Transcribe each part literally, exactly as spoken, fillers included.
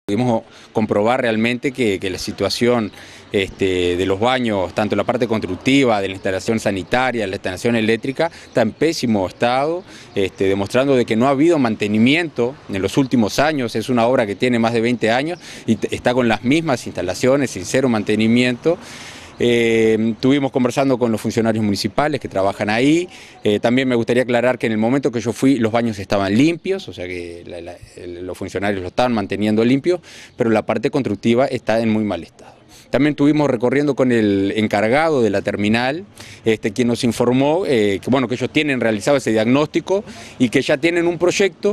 Pudimos comprobar realmente que, que la situación este, de los baños, tanto la parte constructiva, de la instalación sanitaria, la instalación eléctrica, está en pésimo estado, este, demostrando de que no ha habido mantenimiento en los últimos años. Es una obra que tiene más de veinte años y está con las mismas instalaciones, sin cero mantenimiento. Eh, estuvimos conversando con los funcionarios municipales que trabajan ahí. Eh, también me gustaría aclarar que en el momento que yo fui los baños estaban limpios, o sea que la, la, el, los funcionarios lo estaban manteniendo limpios, pero la parte constructiva está en muy mal estado. También estuvimos recorriendo con el encargado de la terminal, este, quien nos informó eh, que, bueno, que ellos tienen realizado ese diagnóstico y que ya tienen un proyecto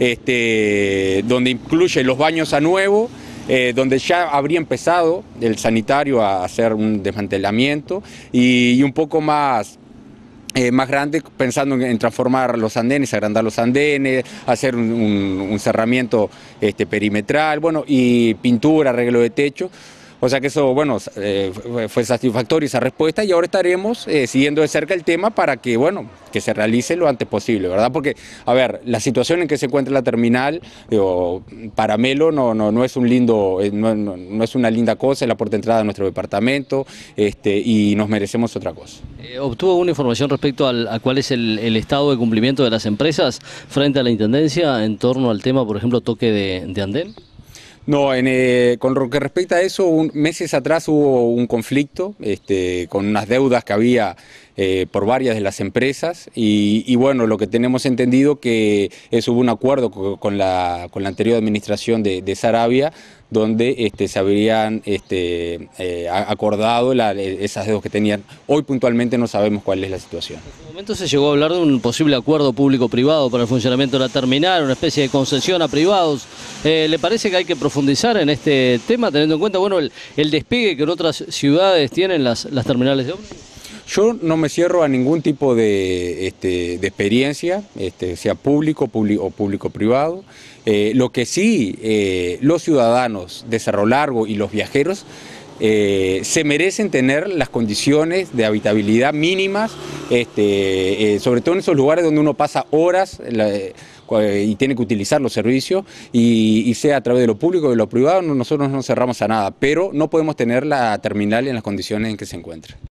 este, donde incluye los baños a nuevo, Eh, donde ya habría empezado el sanitario a hacer un desmantelamiento y, y un poco más, eh, más grande, pensando en, en transformar los andenes, agrandar los andenes, hacer un, un, un cerramiento este, perimetral, bueno, y pintura, arreglo de techo. O sea que eso, bueno, eh, fue satisfactoria esa respuesta y ahora estaremos eh, siguiendo de cerca el tema para que, bueno, que se realice lo antes posible, ¿verdad? Porque, a ver, la situación en que se encuentra la terminal, digo, para Melo no, no, no es un lindo, no, no, no es una linda cosa, es la puerta de entrada de nuestro departamento este, y nos merecemos otra cosa. Eh, ¿Obtuvo alguna información respecto al, a cuál es el, el estado de cumplimiento de las empresas frente a la Intendencia en torno al tema, por ejemplo, toque de, de andén? No, en, eh, con lo que respecta a eso, un, meses atrás hubo un conflicto este, con unas deudas que había eh, por varias de las empresas y, y bueno, lo que tenemos entendido que es, hubo un acuerdo con, con, la, con la anterior administración de, de Saravia, donde este, se habrían este, eh, acordado la, esas deudas que tenían. Hoy puntualmente no sabemos cuál es la situación. En su momento se llegó a hablar de un posible acuerdo público-privado para el funcionamiento de la terminal, una especie de concesión a privados. Eh, ¿Le parece que hay que profundizar en este tema, teniendo en cuenta bueno, el, el despegue que en otras ciudades tienen las, las terminales de ómnibus? Yo no me cierro a ningún tipo de, este, de experiencia, este, sea público, público o público-privado. Eh, lo que sí, eh, los ciudadanos de Cerro Largo y los viajeros eh, se merecen tener las condiciones de habitabilidad mínimas, este, eh, sobre todo en esos lugares donde uno pasa horas la, eh, y tiene que utilizar los servicios, y, y sea a través de lo público o de lo privado, nosotros no cerramos a nada, pero no podemos tener la terminal en las condiciones en que se encuentra.